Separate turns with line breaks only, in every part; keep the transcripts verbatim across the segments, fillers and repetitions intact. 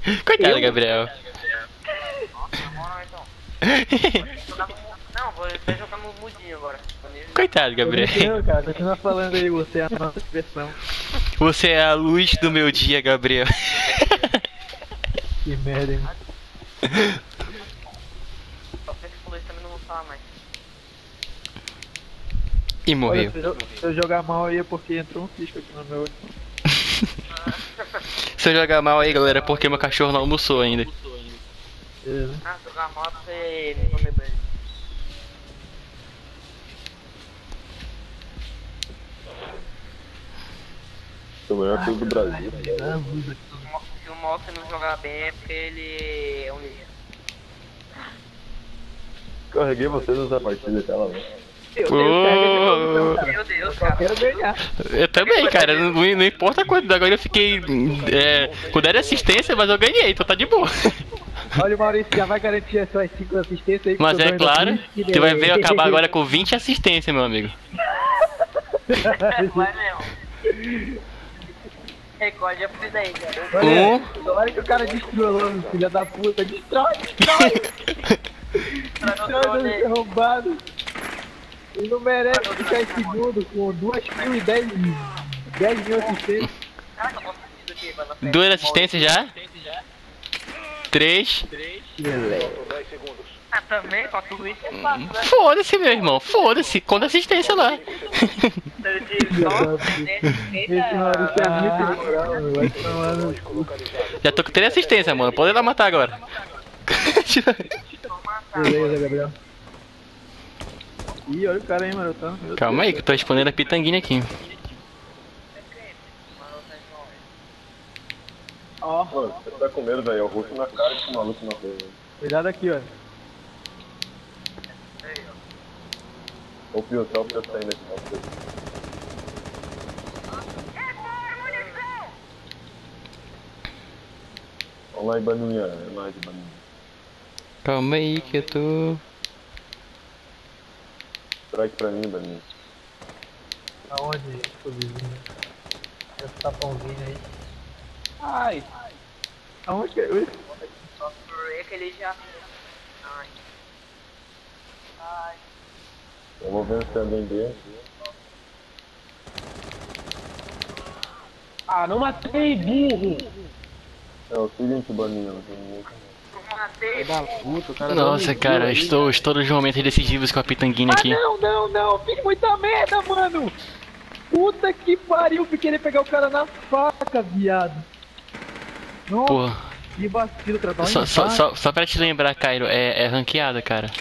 Coitado, eu? Gabriel.
Não, vou até jogar no mudinho agora.
Coitado, Gabriel.
Não, cara, continua falando aí, você é a nossa expressão.
Você é a luz do meu dia, Gabriel.
Que merda, hein?
Só que esse polícia também não vou falar mais.
E morreu.
Olha, se, eu, se eu jogar mal aí é porque entrou um cisco aqui no meu.
Se eu jogar mal aí, galera, é porque meu cachorro não almoçou ainda.
Beleza.
Ah, jogar mal é porque não come bem.
É o melhor time do Brasil.
Se o Mosse não jogar bem é porque ele é um lixo.
Carreguei vocês nessa partida aquela, né?
Eu tenho carga de
Meu Deus,
Eu só
cara.
quero ganhar.
Eu também, cara. Não, não importa quanto. Agora eu fiquei é, com dez assistência, mas eu ganhei, então tá de boa.
Olha o Maurício, já vai garantir as suas cinco assistências aí.
Mas
que eu
é
dou
claro,
ainda trinta,
tu vai ver eu
né?
acabar agora com vinte assistências, meu amigo.
Vai mesmo. Recorde é por isso aí, cara.
Olha,
Um.
olha que o cara destrua logo, filha da puta. Destrói, destrói. Destrói, deve ser roubado. Ele não merece ficar em segundo com duas mil e dez mil. dez mil assistências.
Caraca, eu posso assistir aqui, mas na frente.
Duas assistências já? Três.
Ah, também, com a Twitch é fácil, né?
Foda-se, meu irmão. Foda-se. Conta assistência lá.
Esse Maurício é muito moral, meu. Vai tomar no cu.
Já tô com três assistências, mano. Pode ir lá matar agora.
Beleza, Gabriel. Ih, olha o cara aí, mano. Tá...
Calma aí, que eu tô respondendo a pitanguinha aqui.
Ó,
Mano, você tá com medo, velho. É o rosto na cara desse maluco na rua.
cuidado aqui, ó.
Ou o Pio, só o Pio saindo aqui, ó. Vamos lá, Ibaninha. É nóis, Ibaninha.
Calma aí que eu tô...
Strike pra mim, Ibaninha.
Aonde, seu vizinho? Esse tapãozinho aí. Ai! Aonde que é isso?
É que ele já... Ai. Ai.
Vamos ver se alguém deu.
Ah, não matei, burro!
É o seguinte, Ibaninha. Não tem ninguém.
Eu matei.
Da puta, o cara
Nossa, cara, estou, estou nos momentos decisivos com a pitanguinha
Ah,
aqui.
não, não, não! Fiz muita merda, mano! Puta que pariu, fui querer pegar o cara na faca, viado! Nossa,
Pô,
que vacilo, tratar
só, só, só, só pra te lembrar, Cairo, é, é ranqueada, cara.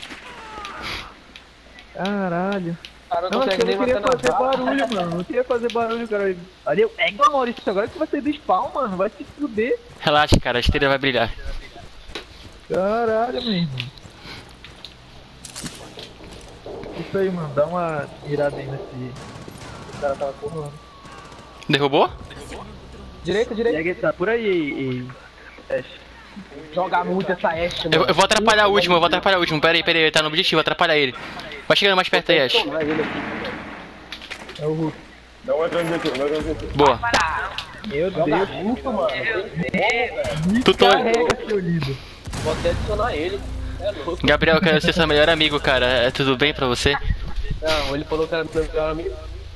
Caralho.
Cara, não
Nossa, eu
consegue
não
nem
queria
matar
fazer
na bala.
barulho, mano. Não queria fazer barulho, cara. Ali, eu pego o Maurício agora que vai ser do spawn, mano. Vai se fuder.
Relaxa, cara, a estrela vai brilhar.
Caralho, meu irmão. Isso aí, mano. Dá uma mirada aí nesse... O cara tava correndo.
Derrubou?
Direita, direita.
Pega esse, tá por aí, e... Ash.
Joga muito essa Ashe,
Eu,
mano.
eu vou atrapalhar o último, eu vou atrapalhar o último. Pera aí, pera aí, ele tá no objetivo, atrapalha ele. Vai chegando mais perto aí, Ash.
É o Hulk.
Dá uma grande aqui, dá uma grande aqui.
Boa.
Meu
Joga
Deus.
muito, mano.
Me
Tutor-
carrega, seu lindo.
Vou até adicionar ele. É louco.
Gabriel, eu quero ser seu melhor amigo, cara. É tudo bem pra você?
Não, ele falou que era meu melhor amigo.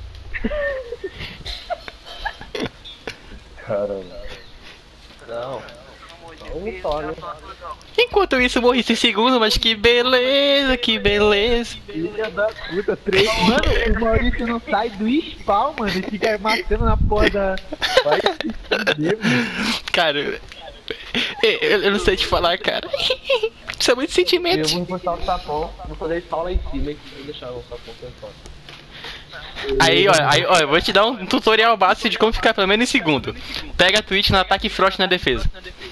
Caramba.
Não. Um só, né?
Enquanto isso, morri em segundo, mas que beleza, que beleza.
Filha da puta, três. Mano, o Maurício não sai do spawn, mano. Ele fica matando na porra da. Vai se fuder, mano.
Cara, eu, eu- eu não sei te falar, cara. São muitos
Eu
sentimentos.
vou encostar o tapão, vou fazer spawn lá em cima, hein? Vou deixar o tapão pra fora.
Aí, ó, aí, ó, eu vou te dar um tutorial básico de como ficar pelo menos em segundo. Pega a Twitch no ataque e Frost na defesa.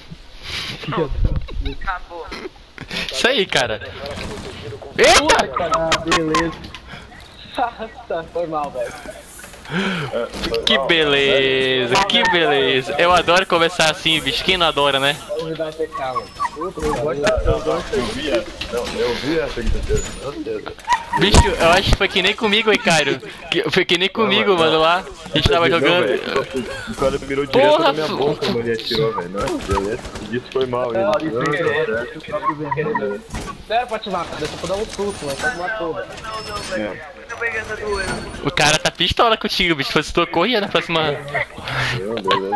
Acabou.
Isso aí, cara. Eita!
Ah, beleza.
Tá, foi mal, velho.
Que beleza, que beleza. Eu adoro conversar assim, bicho. Quem não adora, né?
Vamos me dar um P K, mano.
Eu vi essa, não, eu vi essa aqui, meu Deus.
Bicho, eu acho que foi que nem comigo, hein, Cairo. Que- Foi que nem comigo, mano, lá. A gente tava jogando.
O cara virou direto
Porra,
na minha
fu-
boca quando ele atirou, velho. Não, beleza. Isso foi mal, hein? Não, deu certo.
Não era pra te matar, deixa pra dar um susto, mas só me matou, velho.
Tô pegando doendo.
O cara tá pistola contigo, bicho. Se tu corria na próxima.
Não, beleza.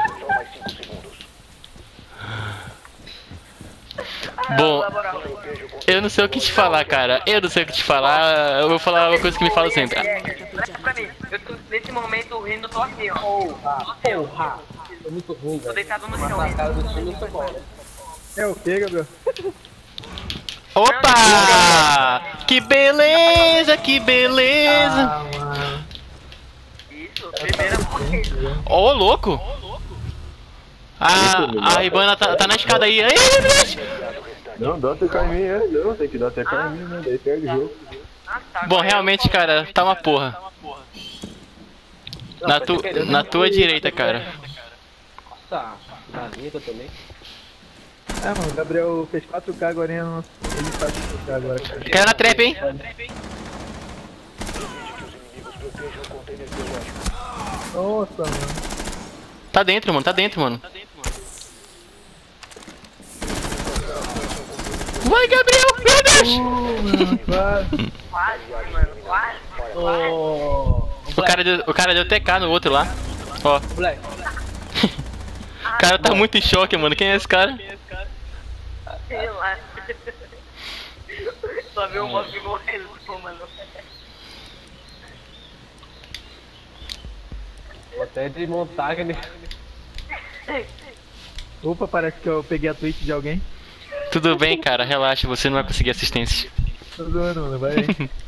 Bom, eu não sei o que te falar, cara. Eu não sei o que te falar. Eu vou falar uma coisa que me falam sempre.
Olha pra mim, eu tô nesse momento rindo, eu tô assim, ó.
Porra, porra. Tô muito ruim,
Tô
velho.
deitado no
Mas
chão.
na cara do time eu sou bom.
É o que, Gabriel?
Opa! Que beleza, que beleza!
Isso, primeira vez.
Ô, louco! A, a Ribana tá, tá na escada aí. Ai, bicho!
Não, dá T K em mim, é. Não, tem que dar T K em mim, né? Daí perde o jogo.
Ah, tá,
Bom,
agora
realmente, cara, tá uma porra. Na, tu, na tua direita, cara.
Nossa, na linha também.
Ah, mano, o Gabriel fez quatro K agora, hein? eu não- ele faz quatro K agora, cara.
Caiu na trap, hein?
Nossa, mano.
Tá dentro, mano, tá dentro, mano. Vai, Gabriel! Meu Deus!
Mano, quase.
Quase, mano, quase.
Ô,
O cara deu, o cara deu T K no outro lá. Ó,
Black.
o cara tá muito em choque, mano. Quem é esse cara?
Sei lá. Só viu o mob morrendo, mano.
Vou até desmontar que ele...
Opa, parece que eu peguei a tweet de alguém.
Tudo bem, cara, relaxa, você não vai conseguir assistência.
Tô zoando, mano, vai.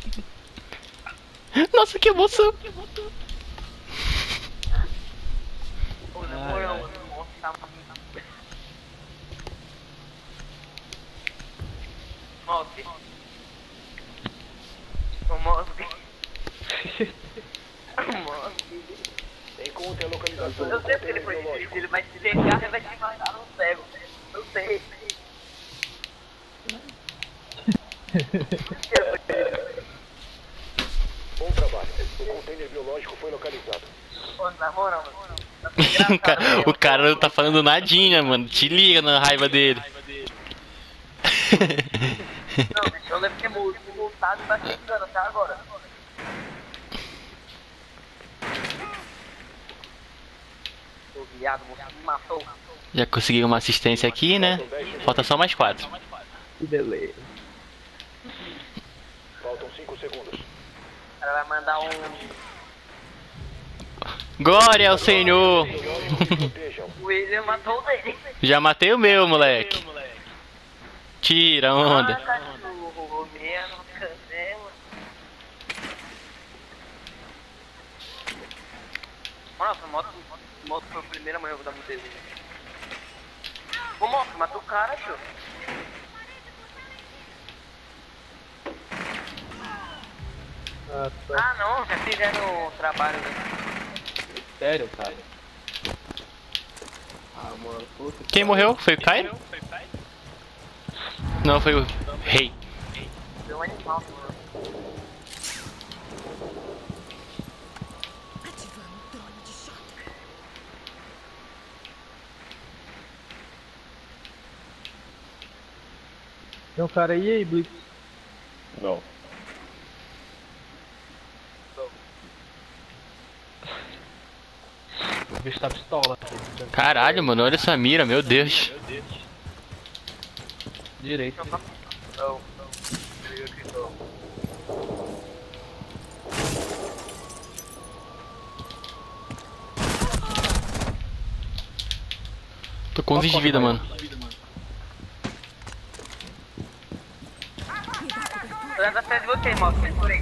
Nossa, que emoção!
Pô, na moral, mano, nossa, tá muito. Mob. O Mob. O Mob. Eu sei porque ele foi difícil, ele vai te pegar e vai te matar no cego. Eu sei.
Bom trabalho. O container biológico foi localizado.
Pô, na moral, mano. Tá
O
engraçado
cara,
mesmo.
o cara não tá falando nadinha, mano. Te liga na raiva dele.
Não, bicho, eu lembro que é multado e tá chegando até agora. Ô viado, você me matou.
Já consegui uma assistência aqui, né? Falta só mais quatro.
Que beleza.
Faltam cinco segundos.
O cara vai mandar um.
Glória ao Senhor!
Protejam.
O William matou o dele.
Já matei o meu, moleque. Tira onda.
Ah, cachorro, menos, canela. Nossa, moto, moto foi a primeira manhã da mudança. Ô moto, matou o cara, tio.
Ah, tá.
Ah não, já fizeram o trabalho.
Sério, cara. Ah, mano, puta.
Quem morreu? Foi o Caio? Não, foi o Rei.
Foi um animal, mano.
Tem um cara aí, aí, Blitz.
Não.
O bicho tá pistola.
Caralho, mano, olha essa mira, meu Deus.
Direito.
Não, não. Eu acredito.
Tô com onze de vida, mano.
Tô dando atrás de você, moto, vem por aí.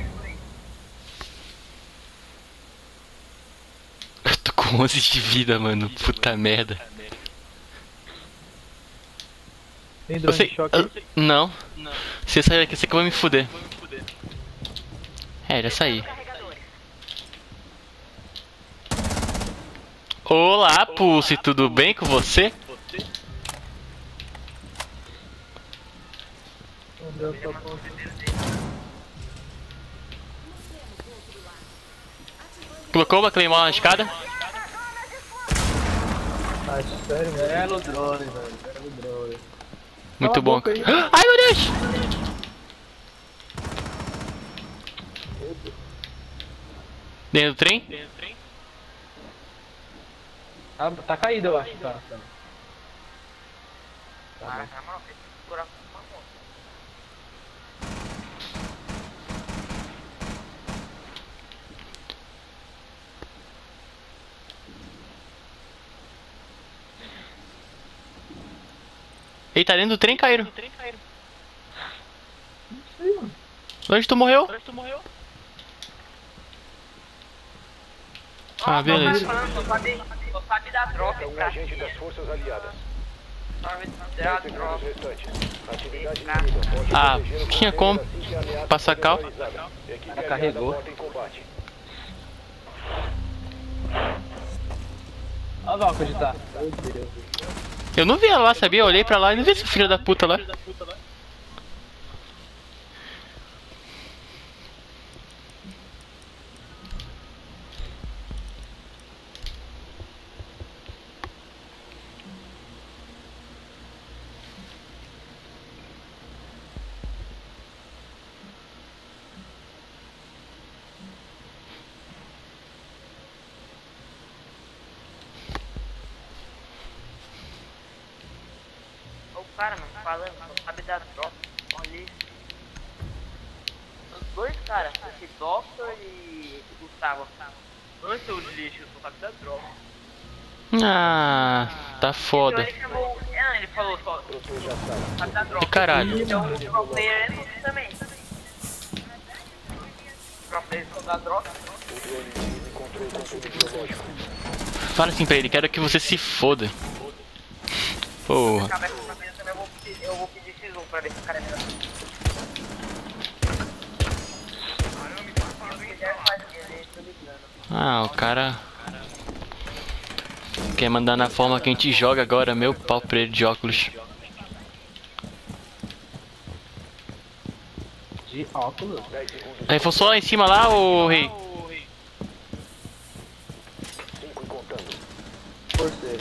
Eu tô com onze de vida, mano. Puta merda.
Tem drone
Você.
de choque aí?
Não. Se eu sair daqui, você que vai me fuder. É, já saí. Olá, Pulse, tudo bem com você? Colocou uma Claymore na escada?
Ah, sério, velho.
Belo drone, velho. Belo drone.
Muito
a
bom.
boca aí.
Ai, meu Deus! Dentro do trem?
Ah, tá caído, eu acho. Tá. tá.
Ah, na moral, tem que segurar com uma mão.
Ele tá dentro do trem, Cairo. Onde tu morreu? Ah, beleza.
Só sabe, só sabe da droga,
Um
cara.
agente das forças aliadas.
Sabe da
Sequência
droga.
dos restantes. Atividade inimiga. Pode
Ah,
proteger o
tinha
container
como
assim que a ameaça
passar
for
cal.
neutralizada. Equipe aliada
carregou.
volta em combate.
Olha o Valkyrie onde tá.
Eu não vi ela lá, sabia? Eu olhei pra lá e não vi essa filha da puta lá.
O cara, mano, falando, só sabe da droga. Olha isso. Os dois caras, esse Doctor e esse Gustavo. Dois seus lixos, só sabe da droga.
Ah, tá
Então
foda.
ele chamou. Ah, ele falou só. Sabe da droga.
Que caralho.
Então o pro player é também. O pro player só da droga.
O drone inimigo encontrou o conteúdo biológico.
Fala assim pra ele, quero que você se foda. Porra.
Acabar com o primeiro também, eu vou pedir, eu vou pedir X um pra ver se o cara é melhor. Se quiser, faz ele, tô ligando.
Ah, o cara quer mandar na forma que a gente joga agora, meu pau pra ele de óculos.
De óculos.
dez segundos.
Aí foi só lá em cima lá, ô rei?
cinco e contando.
Por ser.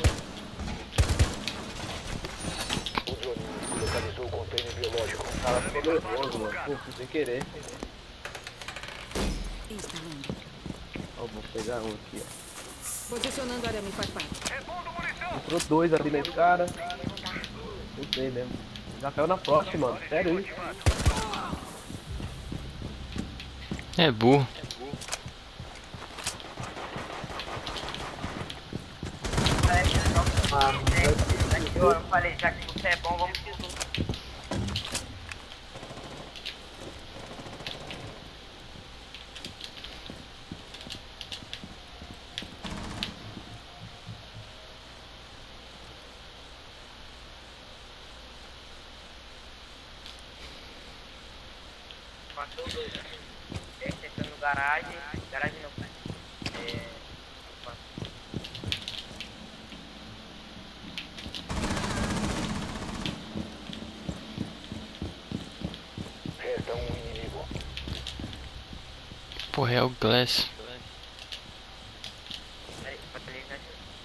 O drone inimigo localizou o container biológico.
Cara, ficou nervoso, mano. Pô, fui sem querer.
Instalando.
Ó, vou pegar um aqui, ó.
Posicionando arame farpado.
Entrou dois ali na cara. Não sei mesmo. Já caiu na próxima, mano. Sério isso?
É burro.
Ah, é, aqui eu falei, já que você é bom, vamos X um. Passou dois. Esse entrando no garagem. Garagem não, pai. É.
Resta um inimigo.
Porra, é o Glass.
Peraí, peraí, né?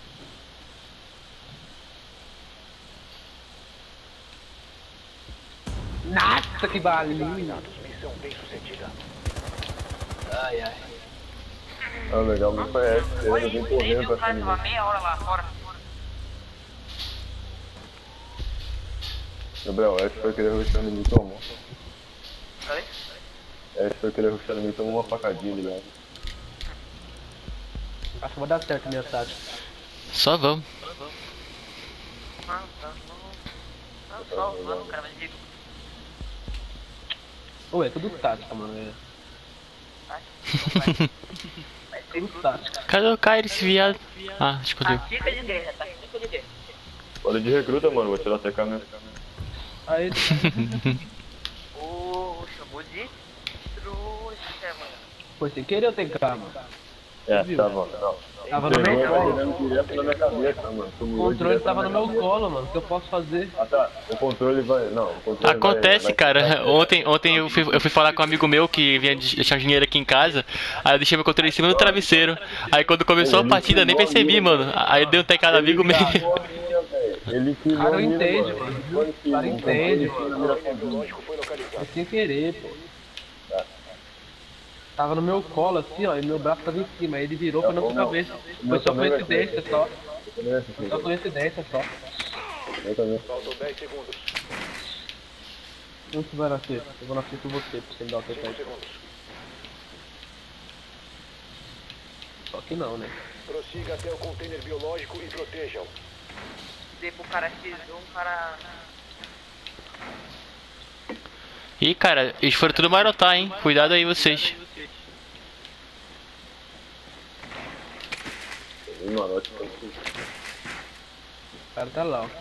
Nossa, que balinha.
Missão bem sucedida.
Ai, ai.
Ah, legal, não conhece. Eu
Olha
vim
isso,
correndo
ele
pra
o cara
cima.
tava meia hora lá fora.
Gabriel, esse foi querer ruxar em mim, tomou.
Oi?
Esse foi querer ruxar em mim, tomou uma facadinha, ligado?
Acho que vai dar certo a minha tática.
Só vamos.
Não, não, não. Não, só vamos, cara, mas digo.
Ô, é tudo tática, mano. É
Vai ser
tudo
tudo.
tática.
Cadê o Cairo, esse viado? Ah, escondeu.
Tá fica de guerra, tá fica de guerra.
Olha de recruta, mano, vou tirar C K mesmo.
Aí,
Ô, chamou de trouxa, mano.
foi sem querer eu tenho calma.
É, tá bom, não.
Tava no meu
Pegou,
colo.
atirando direto na minha cabeça, mano.
O
Sumiu
controle
direto
tava
na
no
minha
meu
cabeça.
colo, mano. O que eu posso fazer?
Ah tá, o controle vai. Não, o controle
Acontece,
vai, vai
cara. Ontem, ontem eu, fui, eu fui falar com um amigo meu que vinha de- deixar um dinheiro aqui em casa. Aí eu deixei meu controle em cima do travesseiro. Aí quando começou a partida, nem percebi, mano. Aí deu um tecado no amigo meu.
Ele que
Cara, eu
não mira,
entendo,
mano.
mano. O cara entende,
O
mano.
container biológico foi localizado.
É sem querer, pô. Tava no meu colo assim, ó, e meu braço tava em cima. Aí ele virou pra nossa cabeça. Foi só coincidência só. Foi só coincidência só.
Eu também.
Faltam dez segundos.
Onde você vai nascer? Eu vou nascer com você, pra você me dar o teu
cinco
tempo.
segundos.
Só que não, né?
Prossiga até o container biológico e protejam.
Dei pro cara X um, cara.
Ih, cara, eles foram tudo marotar, hein? Cuidado aí vocês.
Mano, ótimo.
O cara tá lá, ó.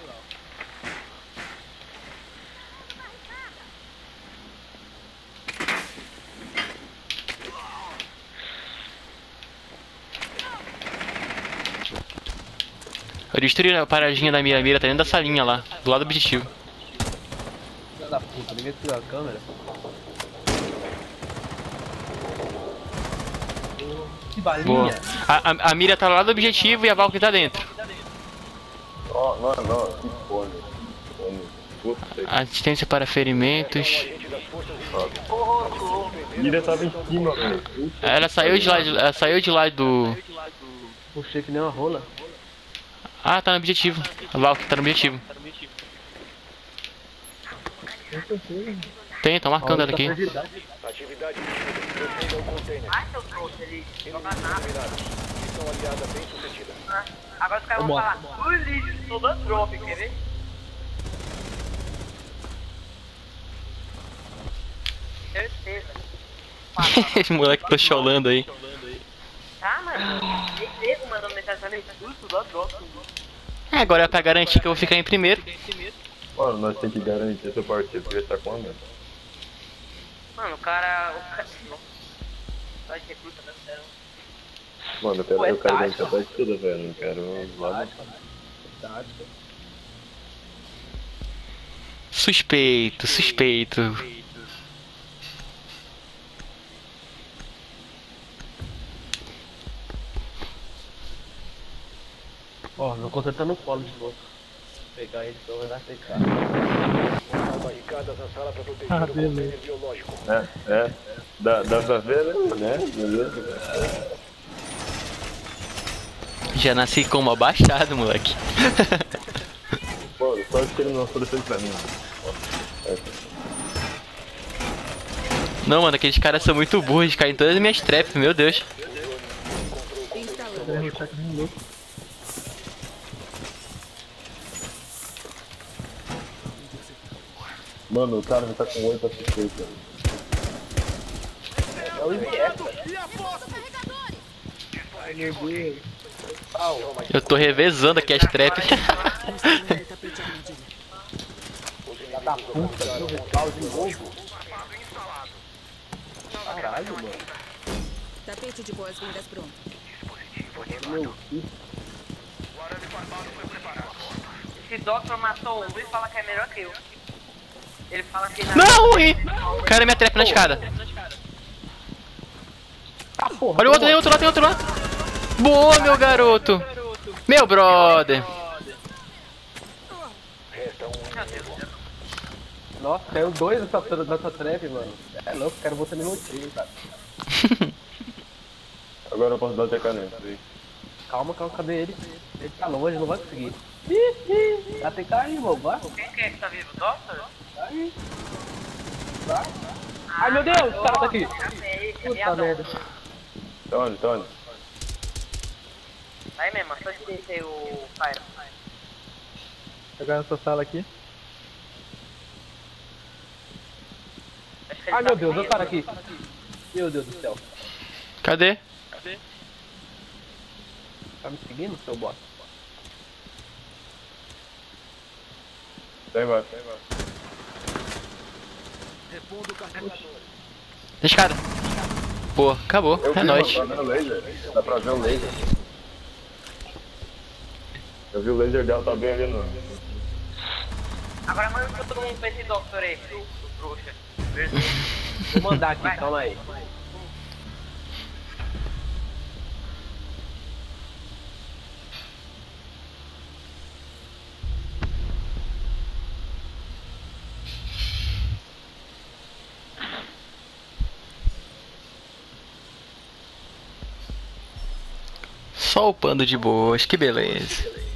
Eu destruí a paradinha da mira, a mira tá dentro da salinha lá, do lado do objetivo.
Filha da puta, ninguém tirou a câmera. Que
Boa.
balinha!
A, a, a mira tá lá do objetivo e a Valkyrie tá dentro.
Ó, não, não, que fone. Fone. Puta que
Assistência para ferimentos.
Agente das forças
Mira tava em cima, velho.
Ela saiu de lá, ela saiu de lá do...
Puxei que nem uma rola.
Ah, tá no objetivo. A Valkyrie tá no objetivo. Tem, tá marcando ela aqui.
atividade prossiga o container.
Ai, seu trouxa, ele joga nada.
Missão aliada bem sucedida.
Ah, agora os caras vão falar, o lixo, tô dando drop, quer ver? Certeza.
Esse moleque tá cholando aí.
Tá, mano? Certeza, mandando mensagem pra mim, tudo, tô dando drop.
É, agora é pra garantir que eu vou ficar em primeiro.
Mano, nós temos que garantir essa partida, porque tá quando?
Mano, o cara... O cara... Só de recruta, tá sério.
Mano, eu quero,
Pô, é
eu quero
tática.
garantir a partida, velho. Não quero lá no...
Suspeito, suspeito.
Ó, meu controle tá no colo de novo. Vou pegar ele, então vai dar secar.
Há barricadas na sala para proteger o container biológico.
É, é. Dá, dá pra ver, né? Beleza, velho.
Já nasci como abaixado, moleque.
Pô, só que ele não ofereceu pra mim.
Não, mano, aqueles caras são muito burros, caem em todas as minhas traps, meu Deus.
Instalando.
Mano, o cara tá com oito assistências.
É o I B S,
Eu tô revezando aqui as traps.
Tapete armadilha.
da puta, meu respaldo de novo. Caralho, mano.
Tapete de boas-vindas pronto.
Meu filho.
Esse Doctor matou um e fala que é melhor que eu. Ele fala que...
Não, ui! Cara, minha trap na escada.
Ah, porra.
Olha o outro, tem outro lá, tem outro lá. Boa, meu garoto. Meu brother.
Resta um.
Nossa, caiu dois nessa, nessa trap, mano. É louco, quero botar no time, cara.
Agora eu posso dar o T K nele.
Calma, calma, cadê ele? Ele tá longe, não vai conseguir. Ih, ih, vai ter que cair, irmão, vai.
Quem que é que tá vivo? Doctor?
Vai. Vai. Ai, meu Deus, o cara tá aqui. Puta merda.
Tony, Tony.
Aí mesmo, só de descer o Pyro.
Chegar nessa sala aqui.
Acho que ele
Ai,
tá
meu Deus, olha o
vivo.
cara aqui. Meu Deus do céu.
Cadê?
Tá me seguindo, seu bosta?
Vem embaixo, vem embaixo.
Na escada. Pô, acabou.
Eu
É
vi,
nóis.
Dá pra ver o laser. Dá pra ver o laser. Eu vi o laser dela, tá bem ali no...
Agora manda todo mundo pra esse doctor aí, do, do trouxa. Vermelho.
Vou mandar aqui, calma aí.
Só o pando de boas, que beleza.